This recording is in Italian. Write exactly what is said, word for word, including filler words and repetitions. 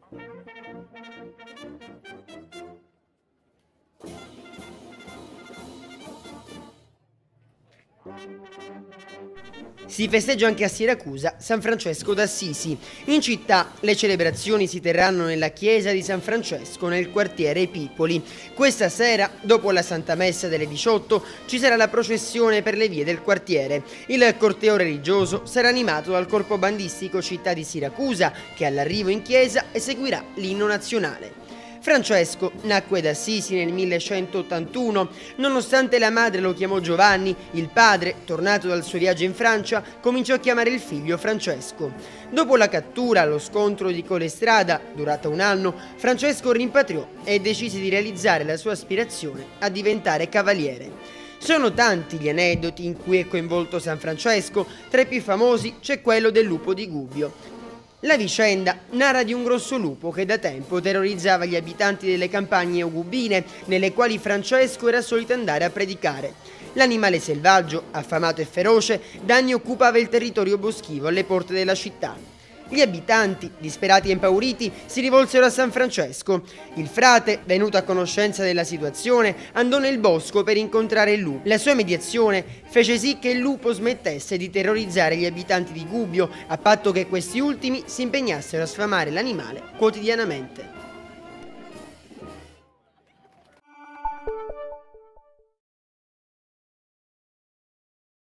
Si festeggia anche a Siracusa San Francesco d'Assisi. In città le celebrazioni si terranno nella chiesa di San Francesco nel quartiere Epipoli. Questa sera, dopo la Santa Messa delle diciotto, ci sarà la processione per le vie del quartiere. Il corteo religioso sarà animato dal corpo bandistico Città di Siracusa, che all'arrivo in chiesa eseguirà l'inno nazionale. Francesco nacque ad Assisi nel millecentottantuno. Nonostante la madre lo chiamò Giovanni, il padre, tornato dal suo viaggio in Francia, cominciò a chiamare il figlio Francesco. Dopo la cattura allo scontro di Collestrada, durata un anno, Francesco rimpatriò e decise di realizzare la sua aspirazione a diventare cavaliere. Sono tanti gli aneddoti in cui è coinvolto San Francesco, tra i più famosi c'è quello del lupo di Gubbio. La vicenda narra di un grosso lupo che da tempo terrorizzava gli abitanti delle campagne ugubine, nelle quali Francesco era solito andare a predicare. L'animale selvaggio, affamato e feroce, da anni occupava il territorio boschivo alle porte della città. Gli abitanti, disperati e impauriti, si rivolsero a San Francesco. Il frate, venuto a conoscenza della situazione, andò nel bosco per incontrare il lupo. La sua mediazione fece sì che il lupo smettesse di terrorizzare gli abitanti di Gubbio, a patto che questi ultimi si impegnassero a sfamare l'animale quotidianamente.